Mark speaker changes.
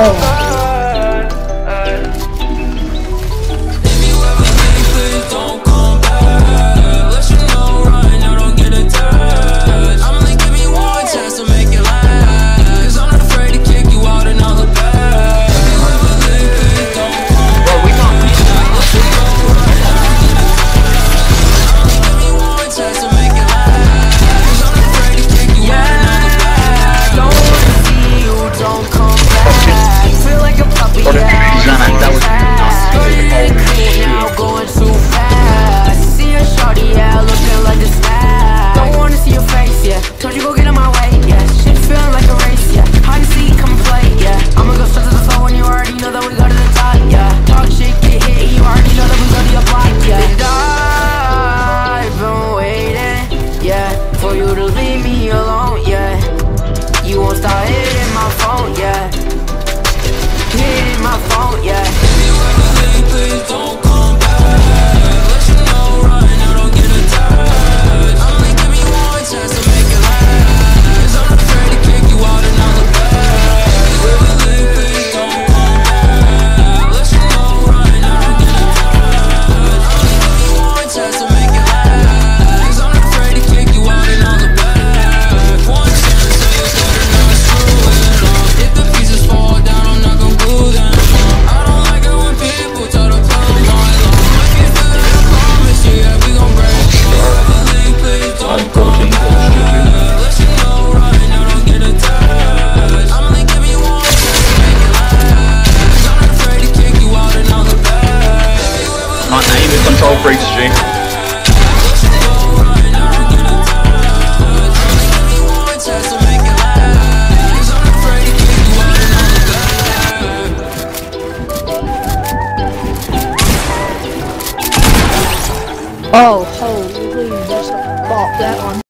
Speaker 1: Zanaq, that was
Speaker 2: now going too fast. See your shorty, yeah, looking like a snack. Don't wanna see your face, yeah. Told you go get in my way, yeah. Shit feeling like a race, yeah. Hide and seek, come and play, yeah. I'ma go straight to the floor when you already know that we go to the top, yeah. Talk shit, get hit, you already know that we go to your block, yeah. And I've been waiting, yeah, for you to leave me alone, yeah. You won't stop hitting my phone, yeah. Hitting my phone, yeah. If you ever leave, please don't come back. Let you know right now, don't get attached. Only give me one chance to make it last, 'cause I'm not afraid to kick you out another bed. If you ever leave, please don't come back. Let you know right now, don't get attached. Only give me one chance to make it last, 'cause I'm not afraid to kick you out another bed. One chance, so you better not screw it up. If the pieces fall down, I'm not gonna glue them. I don't like it when people try to come my long. If you feel like I promise you, yeah, we gon' break. If you ever leave, please don't come back. Let you know right now, don't get attached. I'm only giving you one chance to make it last, 'cause I'm not afraid to kick you out another bed. If you ever
Speaker 1: my name is Control Freaks G.
Speaker 2: let you know right now, don't get attached. Only give me one chance to make it last, 'cause I'm not afraid to kick you out another bed.
Speaker 3: Oh, holy, that's a bop, that one.